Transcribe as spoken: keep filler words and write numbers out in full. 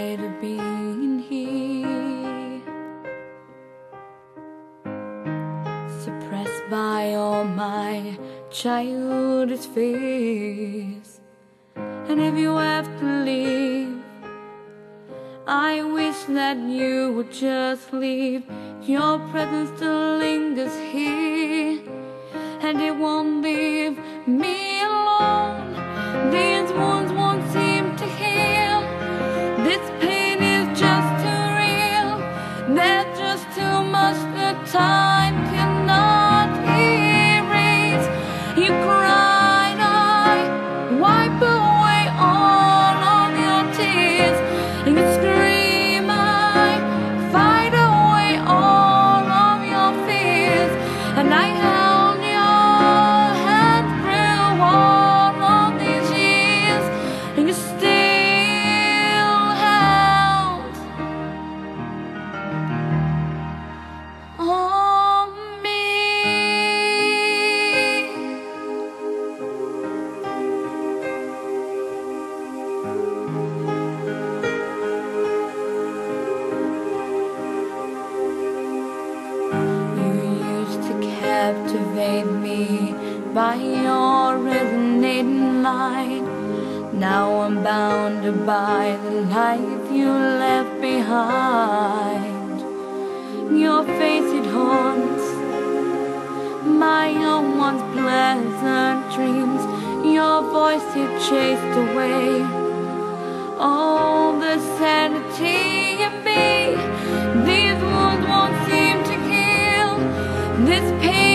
tired of being here, suppressed by all my childish fears. And if you have to leave, I wish that you would just leave. Your presence still lingers here, and it won't leave me alone. These wounds won't seem to heal. This pain is just too real. There's just too much that time cannot erase. You cried, I wipe away all of your tears. And you scream, I fight away all of your fears. And I held your hand through all of these years, and you still held on me. You used to captivate me by your resonating light. Now I'm bounded by the life you left behind. Your face, it haunts my own once pleasant dreams. Your voice, it chased away all the sanity in me. These wounds won't seem to heal. This pain